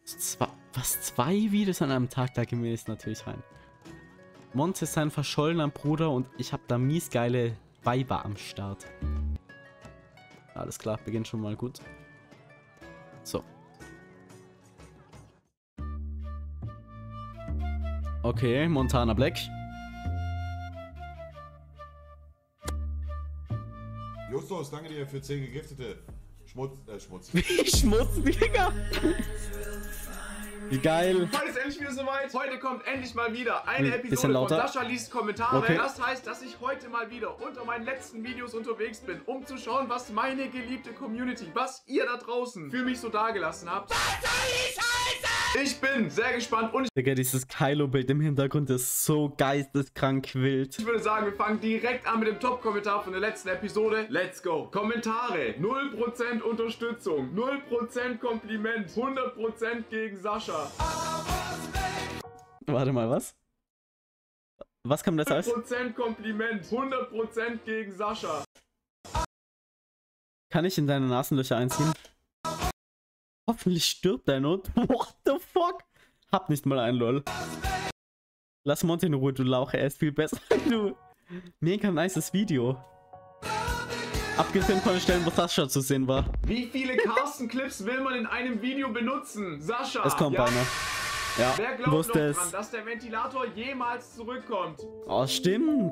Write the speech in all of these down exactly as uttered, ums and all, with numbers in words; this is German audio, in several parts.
Zwei, was, zwei Videos an einem Tag, da gehen wir jetzt natürlich rein. Monte ist sein verschollener Bruder und ich habe da mies geile Weiber am Start. Alles klar, beginnt schon mal gut. So. Okay, Montana Black. Justus, danke dir für zehn Gegiftete. Schmutz, äh, Schmutz. Wie Schmutz, Digga. Wie geil. Heute ist endlich wieder soweit. Heute kommt endlich mal wieder eine Hm, Episode von lauter. Sascha liest Kommentare. Okay. Das heißt, dass ich heute mal wieder unter meinen letzten Videos unterwegs bin, um zu schauen, was meine geliebte Community, was ihr da draußen für mich so dagelassen habt. Was soll ich heißen? Ich bin sehr gespannt und Digga, dieses Kylo-Bild im Hintergrund ist so geisteskrank wild. ich würde sagen, wir fangen direkt an mit dem Top-Kommentar von der letzten Episode. Let's go. Kommentare. null Prozent Unterstützung. null Prozent Kompliment. hundert Prozent gegen Sascha. Warte mal, was? Was kommt das als? hundert Prozent Kompliment. hundert Prozent gegen Sascha. Kann ich in deine Nasenlöcher einziehen? Hoffentlich stirbt dein Hund. What the fuck? Hab nicht mal einen, lol. Lass Monte in Ruhe, du Lauch. Er ist viel besser als du. Mega nices Video. Abgesehen von den Stellen, wo Sascha zu sehen war. Wie viele Carsten-Clips will man in einem Video benutzen? Sascha. Es kommt ja. einer. Ja, Wer glaubt wusste noch es. dran, dass der Ventilator jemals zurückkommt? Oh, stimmt.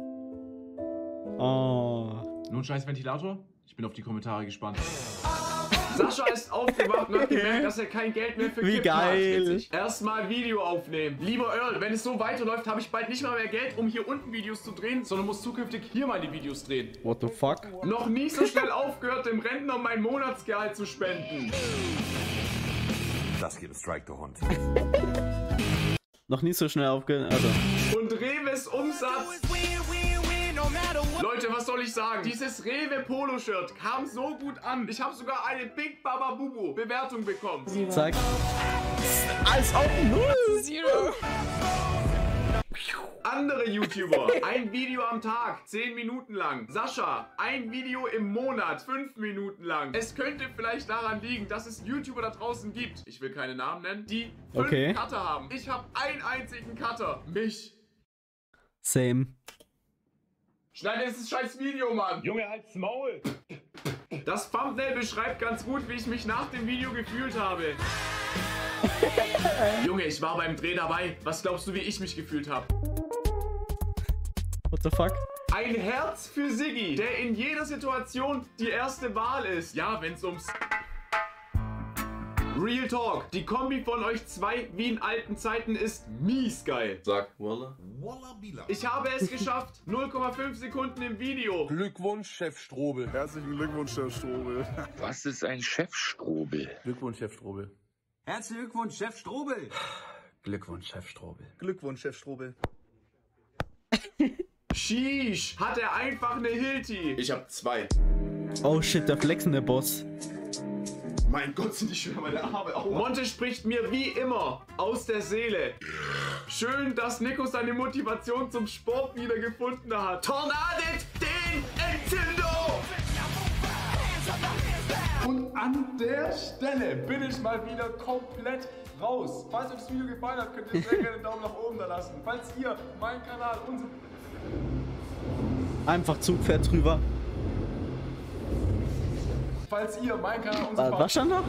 Oh. Nun scheiß Ventilator? Ich bin auf die Kommentare gespannt. Sascha ist aufgewacht und hat gemerkt, dass er kein Geld mehr für Wie Kippen hat. geil. Witzig. Erstmal Video aufnehmen. Lieber Earl, wenn es so weiterläuft, habe ich bald nicht mal mehr Geld, um hier unten Videos zu drehen, sondern muss zukünftig hier meine Videos drehen. What the fuck? Noch nie so schnell aufgehört, dem Rentner mein Monatsgehalt zu spenden. Das gibt ein Strike, der Hund. Noch nie so schnell aufge... Also. Und Reves Umsatz. Leute, was soll ich sagen? Dieses Rewe Polo-Shirt kam so gut an. Ich habe sogar eine Big Baba Bubu Bewertung bekommen. Zeig. Als ob null. Zero. Andere YouTuber, ein Video am Tag, zehn Minuten lang. Sascha, ein Video im Monat, fünf Minuten lang. Es könnte vielleicht daran liegen, dass es YouTuber da draußen gibt, ich will keine Namen nennen, die fünf Okay. Cutter haben. Ich habe einen einzigen Cutter, mich. Same. Schneide dieses scheiß Video, Mann. Junge, halt's Maul! Das Thumbnail beschreibt ganz gut, wie ich mich nach dem Video gefühlt habe. Junge, ich war beim Dreh dabei. Was glaubst du, wie ich mich gefühlt habe? What the fuck? Ein Herz für Siggi, der in jeder Situation die erste Wahl ist. Ja, wenn es ums... Real Talk. Die Kombi von euch zwei, wie in alten Zeiten, ist mies geil. Sag. Walla Bila. Ich habe es geschafft. null Komma fünf Sekunden im Video. Glückwunsch, Chef Strobel. Herzlichen Glückwunsch, Chef Strobel. Was ist ein Chefstrobel? Glückwunsch, Chef Strobel. Herzlichen Glückwunsch, Chef Strobel. Glückwunsch, Chef Strobel. Glückwunsch, Chef Strobel. Sheesh. Hat er einfach eine Hilti. Ich habe zwei. Oh shit, der flexende Boss. Mein Gott, sind die schön meine Arme. Aua. Monte spricht mir wie immer aus der Seele. Schön, dass Nico seine Motivation zum Sport wieder gefunden hat. Tornadet den Entzündung! Und an der Stelle bin ich mal wieder komplett raus. Falls euch das Video gefallen hat, könnt ihr sehr gerne einen Daumen nach oben da lassen. Falls ihr meinen Kanal, unseren... Einfach Zugpferd drüber. Falls ihr meinen Kanal, unseren... Was stand da?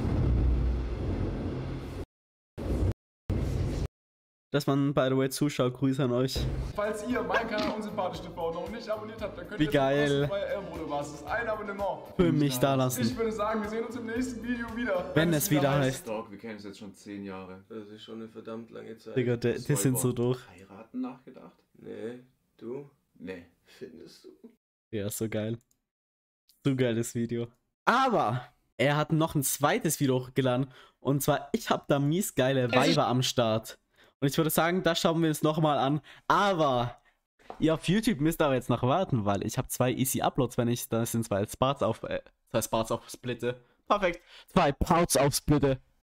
Dass man, by the way, Zuschauer, Grüße an euch. Falls ihr meinen Kanal unsympathisch T V noch nicht abonniert habt, dann könnt Wie ihr geil. bei Ehrenbruder was. Das ist ein Abonnement. Für mich da Ich lassen. würde sagen, wir sehen uns im nächsten Video wieder. Wenn es wieder heißt. Dog, wir kennen uns jetzt schon zehn Jahre. Das ist schon eine verdammt lange Zeit. Digga, die, die sind so durch. Heiraten nachgedacht? Nee, du? Nee. Findest du? Ja, so geil. So geiles Video. Aber er hat noch ein zweites Video hochgeladen. Und zwar, ich habe da mies geile Weiber am Start. Und ich würde sagen, das schauen wir uns nochmal an. Aber ihr auf YouTube müsst aber jetzt noch warten, weil ich habe zwei Easy Uploads, wenn ich, das sind zwei Parts auf, äh, zwei Parts aufsplitte. Perfekt. Zwei Parts aufsplitte.